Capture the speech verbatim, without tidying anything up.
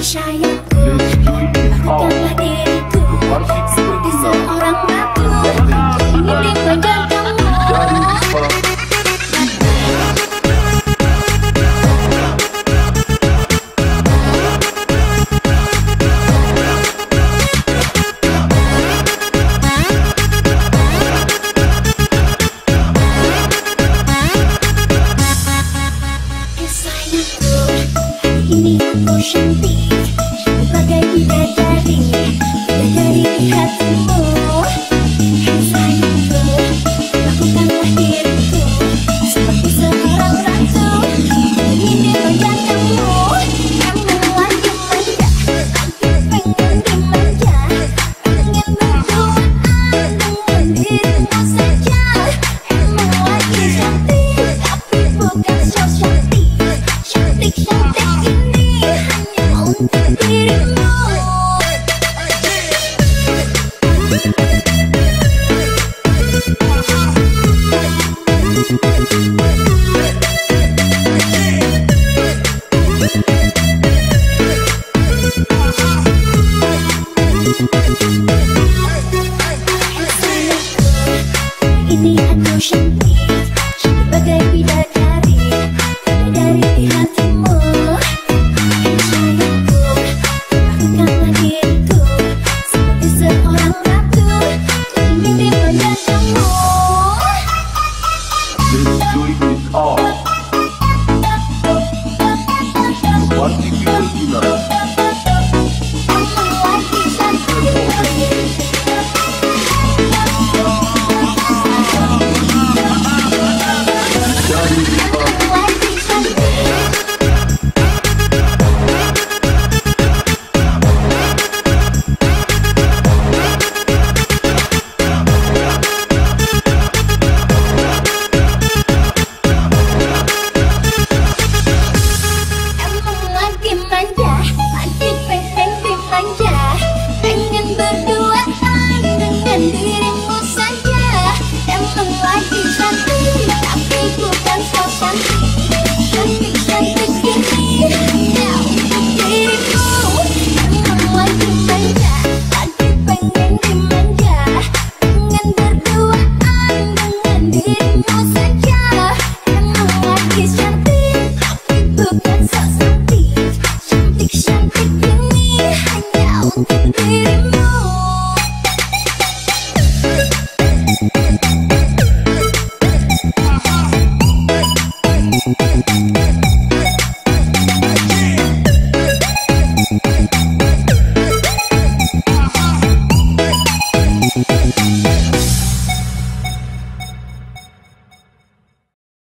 sayangku, lakukanlah diriku seperti seorang ratu. Ingin dipandang kamu. Ini aku cantik sebagai bidadari, bidadari di hatimu. Hai sayangku, lakukanlah diriku seperti seorang ratu. Ingin dipandang kamu, kamu lagi manja, pengen dimanja, pengen berduaan dengan dirimu saja. Emang lagi cantik, tapi bukan so cantik, cantik-cantik ini hanya untuk dirimu. Ini aku cantik sebagai bidadari, bidadari di hatimu. Hai sayangku, lakukanlah diriku seperti seorang ratu. Ingin dipandang kamu. Let's do it all. Party people,